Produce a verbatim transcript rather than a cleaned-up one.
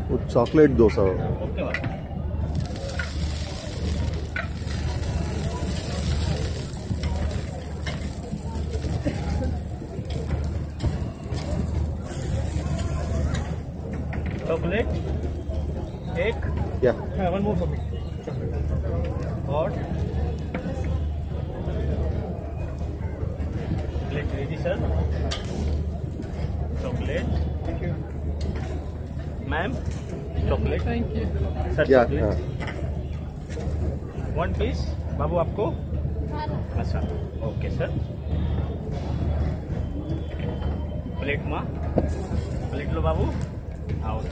वो चॉकलेट डोसा हो। ओके बाबू। चॉकलेट एक क्या वन मोर फॉर मी और chocolate ready sir. Chocolate ma'am chocolate thank you sir. क्या चॉकलेट वन पीस बाबू आपको। अच्छा ओके सर। प्लेट में प्लेट लो बाबू आओ